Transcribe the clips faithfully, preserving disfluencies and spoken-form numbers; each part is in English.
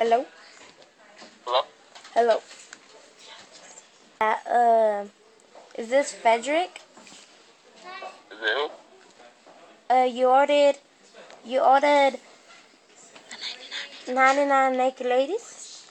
Hello? Hello? Hello. Uh, uh, is this Frederick? Is it who? Uh, you ordered, you ordered ninety-nine naked ladies?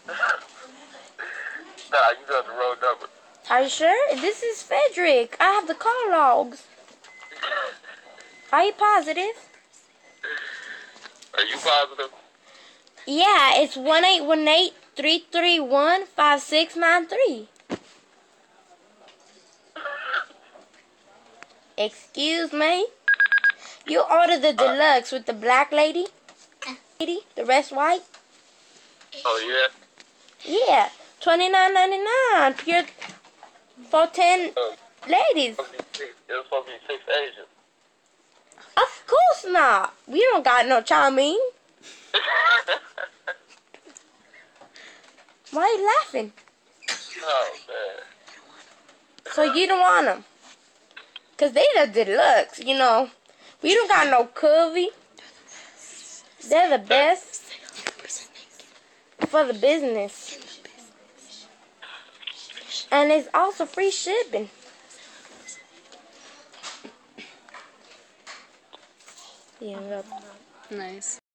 Nah, you got the wrong number. Are you sure? This is Frederick. I have the call logs. Are you positive? Are you positive? Yeah, it's one eight one eight, three three one, five six nine three. Excuse me? You ordered the deluxe with the black lady? Lady, the rest white? Oh, yeah? Yeah, twenty-nine ninety-nine. Pure for ten Uh, ladies. it was supposed to be six, it was supposed to be six Asians. Of course not. We don't got no chow mein. Why are you laughing? Oh, man. So you don't want them? Because they the deluxe, you know. We don't got no curvy. They're the best for the business. And it's also free shipping. Yeah, Nice.